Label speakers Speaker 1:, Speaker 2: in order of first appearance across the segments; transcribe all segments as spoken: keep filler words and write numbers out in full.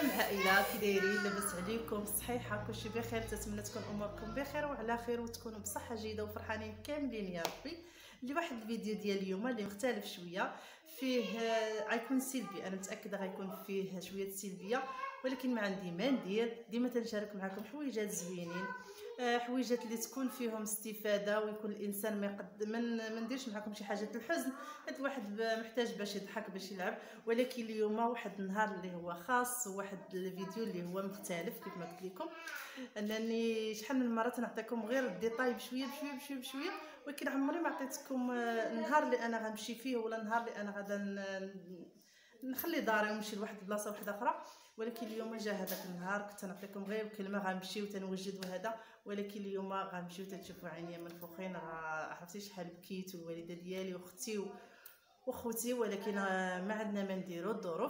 Speaker 1: سلام العائله، كي دايرين؟ لاباس عليكم؟ صحيحه؟ كلشي بخير؟ تتمنى تكون اموركم بخير وعلى خير وتكونوا بصحه جيده وفرحانين كاملين يا ربي. اللي واحد الفيديو ديال اليوم اللي مختلف شويه، فيه غيكون سلبي، انا متاكده غيكون فيه شويه سلبيه، ولكن ما عندي ما ندير، ديما تنشارك معكم حويجات زوينين، حويجات اللي تكون فيهم استفاده، ويكون الانسان ما يقد من ما نديرش معكم شي حاجه الحزن، حيت الواحد محتاج باش يضحك باش يلعب. ولكن اليوم واحد النهار اللي هو خاص، وواحد الفيديو اللي هو مختلف كيف ما قلت لكم، انني شحال من مره تنعطيكم غير الديتاي بشويه بشويه بشويه بشويه، ولكن عمري ما عطيتكم النهار اللي انا غنمشي فيه ولا النهار اللي انا غادا نخلي داري ونمشي لواحد البلاصه واحده اخرى. ولكن اليوم جا هذاك النهار، كنت نعطيكم غير كلمه غنمشيو تنوجد وهذا، ولكن اليوم غنمشيو تتشوفوا عينيا منفوخين. عرفتي شحال بكيت، والوالده ديالي واختي وخوتي، ولكن ما عندنا ما نديرو، الظروف.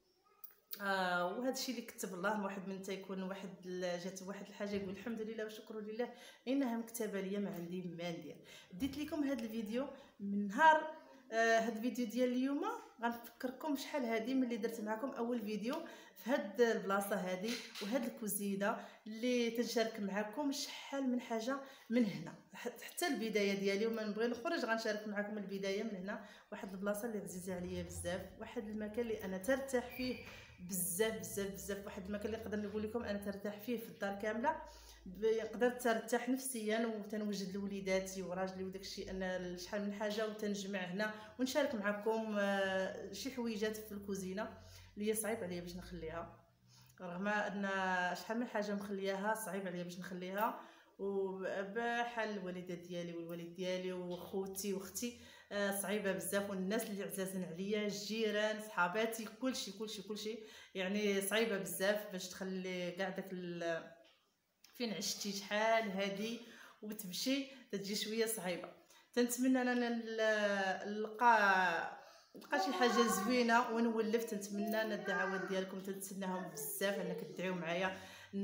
Speaker 1: آه وهذا الشيء اللي كتب الله. واحد من تيكون واحد جات واحد الحاجه يقول الحمد لله وشكر لله، انها مكتبه ليا ما عندي ما ندير. ديت لكم هذا الفيديو من نهار آه هذا الفيديو ديال اليوم، غنفكركم شحال هذه ملي درت معكم اول فيديو في هاد البلاصه هذه وهاد الكوزينه اللي تنشارك معكم شحال من حاجه من هنا حتى البدايه ديالي، وما نبغي نخرج غنشارك معكم البدايه من هنا. واحد البلاصه اللي عزيزه عليا بزاف، واحد المكان اللي انا ترتاح فيه بزاف بزاف بزاف، واحد المكان اللي نقدر نقول لكم انا ترتاح فيه في الدار كامله، قدرت ترتاح نفسيا وتنوجد لوليداتي وراجلي وداكشي. انا شحال من حاجه وتنجمع هنا ونشارك معكم شي حويجات في الكوزينه اللي صعيب عليا باش نخليها، رغم ان شحال من حاجه مخلياها صعيب عليا باش نخليها، وبحال الوالده ديالي والوالد ديالي وخوتي واختي صعيبه بزاف، والناس اللي عزازين عليا، الجيران، صحاباتي، كلشي كلشي كلشي يعني صعيبه بزاف باش تخلي كاع داك فين عشتي شحال هادي وتمشي تجي شويه صعيبه. تنتمنى انا نلقى نلقى شي حاجه زوينه ونولف. تنتمنى ان الدعوات ديالكم تنتسناهم بزاف، انك تدعيو معايا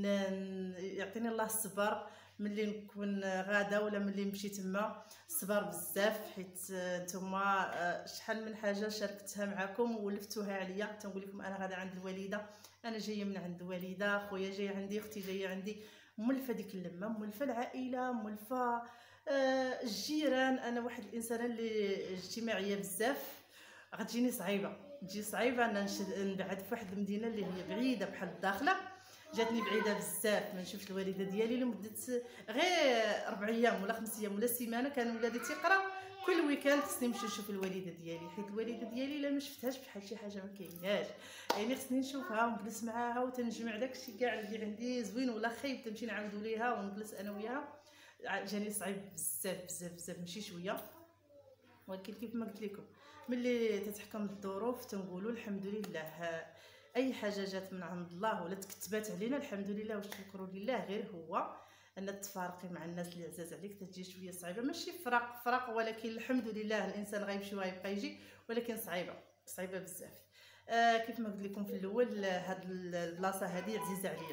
Speaker 1: يعطيني الله الصبر ملي نكون غاده ولا ملي نمشي تما. الصبر بزاف، حيت نتوما شحال من حاجه شاركتها معكم وولفتوها عليا. تنقول لكم انا غاده عند الوالده، انا جايه من عند الوالده، خويا جاي عندي، اختي جايه عندي، مولفه ديك اللمه، مولفه العائله، مولفه الجيران. انا واحد الانسانه اللي اجتماعيه بزاف، غتجيني صعيبه تجي صعيبه انا نبعد في واحد المدينه اللي هي بعيده بحال الداخله. جاتني بعيده بزاف، ما نشوفش الوالده ديالي لمده غير اربع ايام ولا خمس ايام ولا سيمانه. كان ولادي تيقرا كل ويكاند خصني نمشي نشوف الوالده ديالي، حيت الوالده ديالي الا ما شفتهاش بحال شي حاجه ما كايناش، يعني خصني نشوفها ونجلس معاها وتنجمع داكشي كاع اللي عندي زوين ولا خايب، تمشي نعاودو ليها ونجلس انا وياها. جاني صعيب بزاف بزاف بزاف، ماشي شويه. ولكن كيف ما قلت لكم ملي تتحكم الظروف تنقولوا الحمد لله. اي حاجه جات من عند الله ولا تكتبات علينا الحمد لله والشكر لله. غير هو ان تفارقي مع الناس اللي عزاز عليك تجي شويه صعيبه، ماشي فراق فراق، ولكن الحمد لله الانسان غيمشي وغيبقى يجي، ولكن صعيبه صعيبه بزاف. آه كيف ما قلت لكم في الاول، هاد البلاصه هذه عزيزه عليا،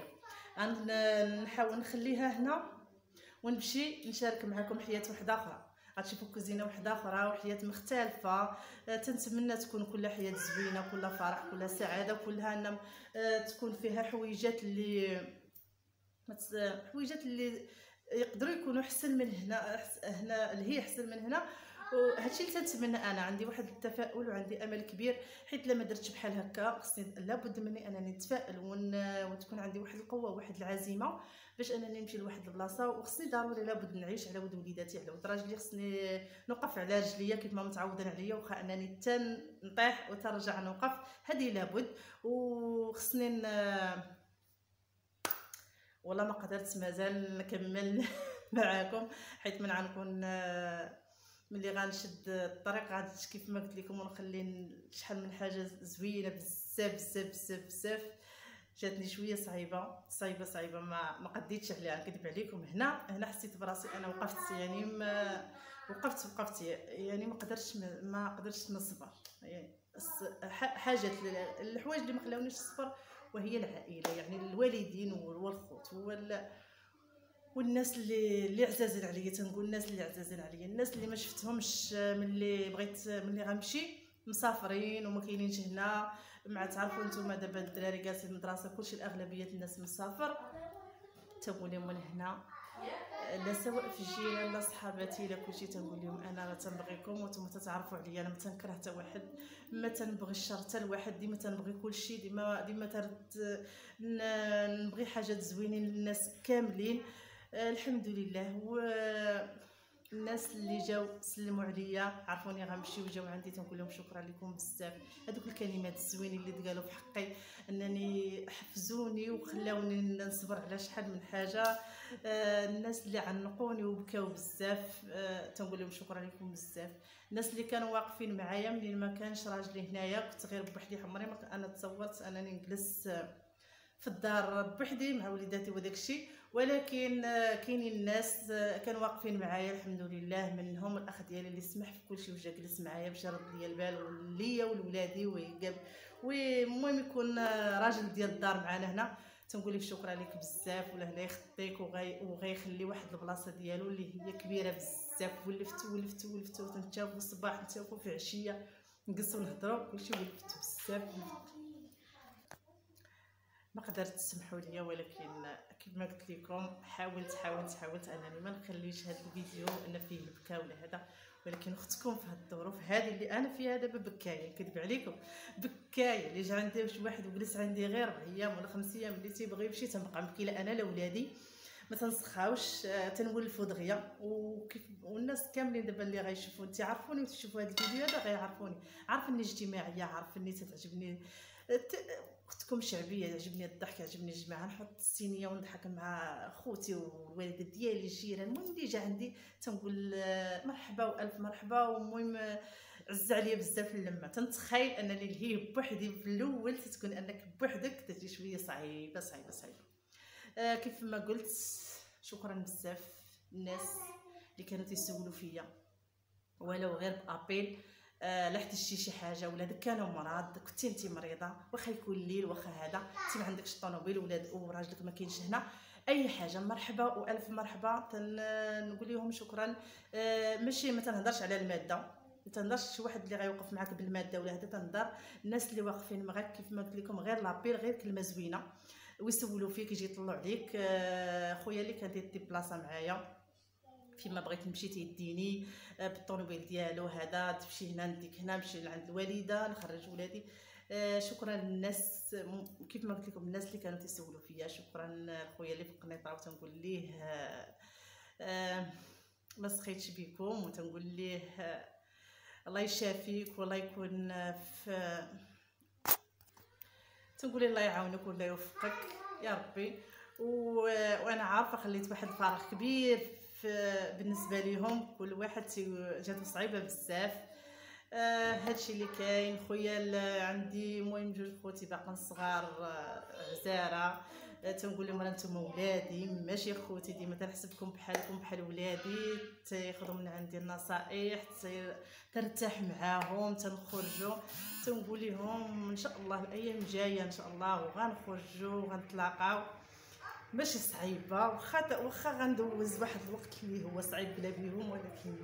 Speaker 1: غنحاول نخليها هنا ونمشي نشارك معكم حياه واحده اخرى. غتشوفوا كوزينه واحده اخرى وحياه مختلفه. تنتمنى تكون كل حياه زوينه، كل فرح، كل سعاده، كلها ان تكون فيها حويجات اللي حويجات اللي يقدروا يكونوا احسن من هنا، هنا اللي هي احسن من هنا. وهادشي اللي تنتمنى. انا عندي واحد التفاؤل وعندي امل كبير، حيت لما درتش بحال هكا خصني لابد مني انني نتفائل وتكون عندي واحد القوه واحد العزيمه باش انني نمشي لواحد البلاصه. وخصني ضروري لابد نعيش على ود وليداتي، على ود راجلي، خصني نوقف على رجليا كيف ما متعودين عليا، واخا انني تن نطيح وترجع نوقف، هذه لابد. وخصني والله ما قدرت مازال نكمل معاكم، حيت من غنكون ملي غنشد الطريق غادي كيف ما قلت لكم ونخلي شحال من حاجه زوينه بزاف بزاف بزاف بزاف. جاتني شويه صعيبه صعيبه صعيبه، ما ما قديتش عليها، نكذب عليكم. هنا هنا حسيت براسي انا وقفت، يعني ما وقفت وقفت يعني ما قدرتش ما قدرتش نصبر. يعني حاجات الحوايج اللي ما خلاونيش نصبر وهي العائله، يعني الوالدين والخوت والناس اللي اللي عزازين عليا. تنقول الناس اللي عزازين عليا، الناس اللي ما شفتهمش ملي بغيت ملي غنمشي، مسافرين وما كاينينش هنا. مع تعرفوا نتوما دابا الدراري جالسين المدرسه كلشي الاغلبيه الناس مسافر، تنقول لهم من هنا لا سواء في الجيران لا صحاباتي لا كلشي تنقول لهم انا راه تنبغيكم وانتم تتعرفوا عليا، انا ما تنكره حتى واحد، ما تنبغي الشر حتى لواحد، ديما تنبغي كلشي، ديما ديما ترد نبغي حاجات زوينين للناس كاملين. آه الحمد لله. و الناس اللي جاو سلموا عليا عرفوني غنمشي وجاو عندي تنقول لهم شكرا لكم بزاف. هذوك الكلمات الزوينين اللي تقالوا في حقي انني حفزوني وخلاوني نصبر على شحال من حاجه. آه الناس اللي عنقوني وبكاو بزاف آه تنقول لهم شكرا لكم بزاف. الناس اللي كانوا واقفين معايا منين ما كانش راجلي هنايا، كنت غير بوحدي، عمري ما انا تصورت انني نجلس في الدار بوحدي مع وليداتي وداك الشيء، ولكن كاينين الناس كانوا واقفين معايا الحمد لله. منهم الاخ ديالي اللي سمح في كلشي وجا جلس معايا باش يرد لي البال ليا ولولادي، ويقاب والمهم يكون راجل ديال الدار معنا هنا. تنقول لك شكرا لك بزاف، ولا هنا يخطيك وغيخلي واحد البلاصه ديالو اللي هي كبيره بزاف. ولفت ولفت ولفت وتنتشافوا الصباح نتشافوا في عشيه نجلسوا نهضروا كلشي، ولفت بزاف. ما قدرت تسمحوا لي، ولكن كيف ما قلت لكم حاولت حاولت حاولت انني ما نخليش هذا الفيديو ان فيه البكاء ولا هذا، ولكن اختكم في هذه الظروف هذه اللي انا فيها دابا بكايه، نكذب عليكم بكايه. اللي جا عندي شي واحد وجلس عندي غير اربع ايام ولا خمس ايام اللي تيبغي يمشي تنبقى مبكي، لا انا لا ولادي ما تنسخاوش، تنولفوا دغيا. وكيف والناس كاملين دابا اللي غيشوفوا تعرفوني وتشوفوا هذا الفيديو هذا غيعرفوني، عارفني اجتماعيه، عارفني تتعجبني اختكم شعبيه، يعجبني الضحك، يعجبني الجماعه، نحط الصينيه ونضحك مع خوتي والوالده ديالي الجيران. المهم اللي جا عندي تنقول مرحبا والف مرحبا، والمهم عز عليا بزاف اللمه. تنتخيل انني اللي بوحدي في الاول تتكون انك بوحدك تجي شويه صعيبه صعيبه صعيبه. آه كيف ما قلت شكرا بزاف الناس اللي كانوا تيسولوا فيا ولو غير بابيل. آه لا احتجتي شي حاجه، ولادك كانوا مرض، كنتي انت مريضه، واخا يكون الليل واخا هذا انت ما عندكش الطوموبيل ولاد وراجلك ما كاينش هنا، اي حاجه مرحبا والف مرحبا. نقول لهم شكرا. آه ماشي ما تنهضرش على الماده، ما تنهضرش شي واحد اللي غيوقف معاك بالماده ولا هذا، تنهضر الناس اللي واقفين معاك كيف ما قلت لكم، غير لابيل غير كلمه زوينه ويسولوا فيك يجي يطلعوا عليك. آه خويا اللي كان دير بلاصه معايا فيما بغيت نمشي تيديني بالطوموبيل ديالو، هذا تمشي هنا نديك هنا، نمشي لعند الوالده نخرج ولادي. آه شكرا للناس كيف ما قلت لكم الناس اللي كانوا تيسولوا فيا. شكرا لخويا اللي في القنيطره وتنقول ليه آه آه ما سخيتش بكم، وتنقول ليه آه الله يشافيك والله يكون في، تنقول الله يعاونك والله يوفقك يا ربي. وانا عارفه خليت واحد الفراغ كبير بالنسبه ليهم، كل واحد جاتو صعيبه بزاف. آه هادشي اللي كاين. خويا عندي المهم جوج خوتي باقين صغار آه عزاره، آه تنقول لهم راه نتوما ولادي ماشي خوتي، ديما تنحسبكم بحالكم بحال ولادي، تياخذوا من عندي النصائح، ترتاح معاهم، تنخرجوا. تنقول لهم ان شاء الله الايام الجايه ان شاء الله وغنخرجوا وغنتلاقاو، ماشي صعيبه، واخا واخا غندوز واحد الوقت اللي هو صعيب بلا بيهم، ولكن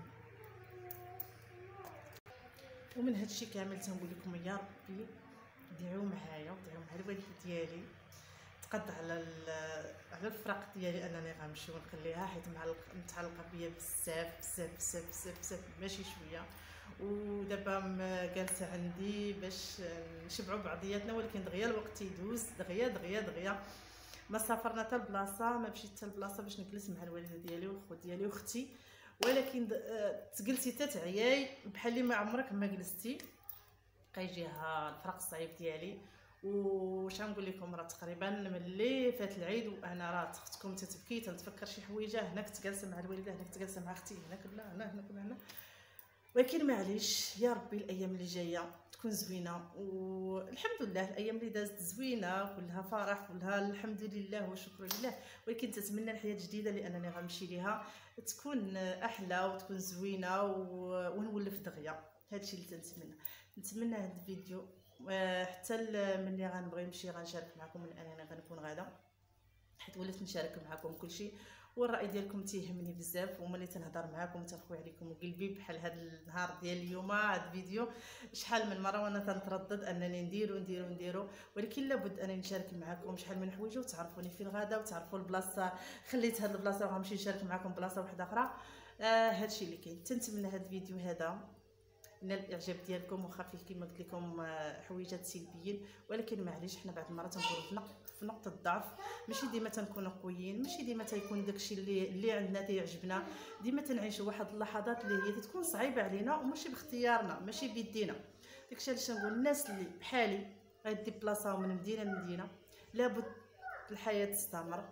Speaker 1: ومن هادشي كامل تنقول لكم يا ربي دعيو معايا ودعيو مع الوالده ديالي تقد على على الفراق ديالي انني غنمشي ونخليها، حيت متعلقه بيا بزاف بزاف بزاف بزاف بزاف ماشي شويه. ودابا جالسه عندي باش نشبعوا بعضياتنا، ولكن دغيا الوقت يدوز دغيا دغيا دغيا. ما سافرنا حتى البلاصه، ما مشيت حتى البلاصه باش نجلس مع الوالده ديالي والخوت ديالي واختي، ولكن تجلسي حتى تعياي بحال اللي ما عمرك ما جلستي، كيجيها الفراق الصعيب ديالي. واش غنقول لكم، راه تقريبا ملي فات العيد وانا راه اختكم تتبكي تنتفكر شي حويجه، هنا كنت جالسه مع الوالده، هنا كنت جالسه مع اختي، هنا كنا هنا هنا كنا هنا. ولكن معليش يا ربي الايام اللي جايه تكون زوينه، والحمد لله الايام اللي دازت زوينه كلها فرح كلها الحمد لله وشكر لله. ولكن تتمنى الحياه الجديده اللي انني غنمشي ليها تكون احلى وتكون زوينه ونولف دغيا. هادشي اللي تنتمنى. نتمنى هذا الفيديو حتى ملي غنبغي نمشي غنشارك معكم من انني غنكون غادا حيت وليت نشارك معكم كلشي، والراي ديالكم تيهمني بزاف، وملي تنهضر معكم تنخوي عليكم قلبي بحال هذا النهار ديال اليوم. هذا الفيديو شحال من مره وانا تنتردد انني نديرو نديرو نديرو ولكن لابد انني نشارك معكم شحال من حويجه، وتعرفوني فين غادا وتعرفوا البلاصه. خليت هذه البلاصه وغنمشي نشارك معكم بلاصه واحده اخرى. آه هادشي اللي كاين. تنتمنى هذا الفيديو هذا نال الاعجاب ديالكم، واخا فيه كما قلت لكم حويجات سلبيين، ولكن معليش حنا بعض المرات تنكونوا في نقطه في نقطه الضعف. ماشي ديما تنكونوا قويين، ماشي ديما تيكون داكشي اللي اللي عندنا تيعجبنا. ديما تنعيشوا واحد اللحظات اللي هي تكون صعيبه علينا وماشي باختيارنا، ماشي بيدينا. داكشي علاش نقول الناس اللي بحالي غيدي بلاصه من مدينه لمدينه، لابد الحياه تستمر.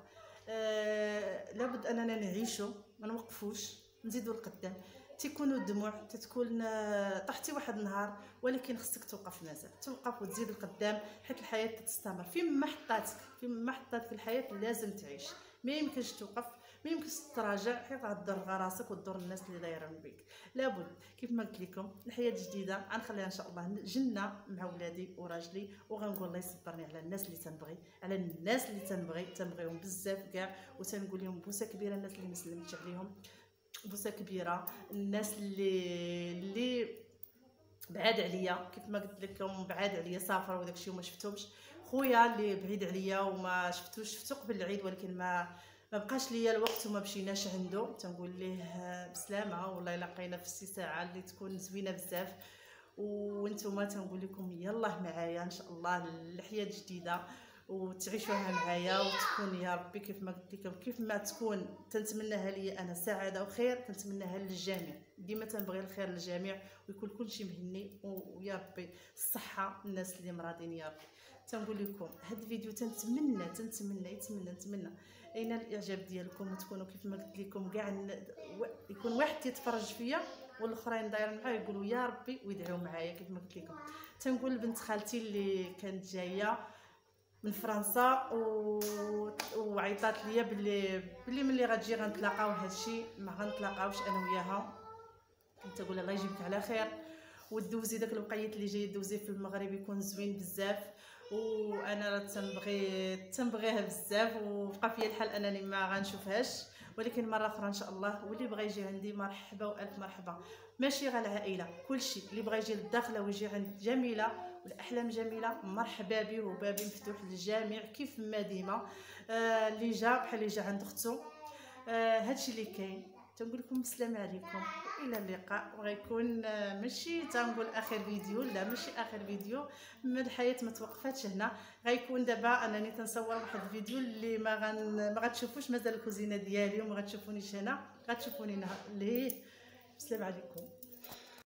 Speaker 1: آه لابد اننا نعيشوا، ما نوقفوش، نزيدوا القدام. تيكونوا الدموع تتكون طحتي واحد النهار، ولكن خصك توقف، مازال توقف وتزيد القدام، حيت الحياه تستمر. فين ما حطاتك فين ما حطاتك في الحياه لازم تعيش، ما يمكنش توقف، ما يمكنش تراجع، حيت غضر راسك وتضر الناس اللي دايرين بك. لابد كيف ما قلت لكم الحياه جديده غنخليها ان شاء الله جنه مع ولادي وراجلي، وغنقول الله يصبرني على الناس اللي تنبغي، على الناس اللي تنبغي تنبغيهم بزاف كاع، وتنقول لهم بوسه كبيره الناس اللي ما سلمتش عليهم، بوسه كبيره الناس اللي اللي بعاد عليا، كيف ما قلت لكم بعاد عليا سافر وداكشي وما شفتهمش. خويا اللي بعيد عليا وما شفتوش، شفتو قبل العيد ولكن ما ما بقاش ليا الوقت وما مشيناش عنده، تنقول ليه بسلامه، والله لاقينا في شي ساعه اللي تكون زوينه بزاف. وانتم تنقول لكم يلاه معايا ان شاء الله الحياه جديده وتعيشوها معايا، وتكون يا ربي كيف ما قلت لكم كيف ما تكون تنتمناها لي انا سعاده وخير، تنتمناها للجميع. ديما تنبغي الخير للجميع ويكون كلشي مهني، ويا ربي الصحه الناس اللي مرادين يا ربي. تنقول لكم هذا الفيديو تنتمنى تنتمنى يتمنى نتمنى ينال الاعجاب ديالكم، وتكونوا كيف ما قلت لكم كاع يكون واحد تيتفرج فيا والاخرين دايرين معايا يقولوا يا ربي ويدعيو معايا. كيف ما قلت لكم تنقول لبنت خالتي اللي كانت جايه من فرنسا و... وعيطات ليا باللي باللي ملي غتجي غنتلاقاو، هادشي ما غنتلاقاوش انا وياها. كنت نقول الله يجيبك على خير، ودوزي داك الوقيت اللي جاي دوزيه في المغرب يكون زوين بزاف، وانا تنبغي تنبغيها بزاف، وبقى فيا الحال انني ما غنشوفهاش، ولكن مره اخرى ان شاء الله. واللي بغى يجي عندي مرحبا والف مرحبا، ماشي غير العائله، كلشي اللي بغى يجي للداخله ويجي عند جميله والاحلام جميله مرحبا به، وبابي مفتوح للجميع كيف ما ديما. آه اللي جا بحال اللي جا عند اختو. آه هادشي اللي كاين. تنقول لكم السلام عليكم والى اللقاء. وغيكون آه ماشي تنقول اخر فيديو، لا ماشي اخر فيديو، من الحياه ما توقفاتش هنا. غيكون دابا انني تنصور واحد الفيديو اللي ما غن ما غتشوفوش مازال الكوزينه ديالي، وما غتشوفونيش هنا، غتشوفوني ليه. السلام عليكم.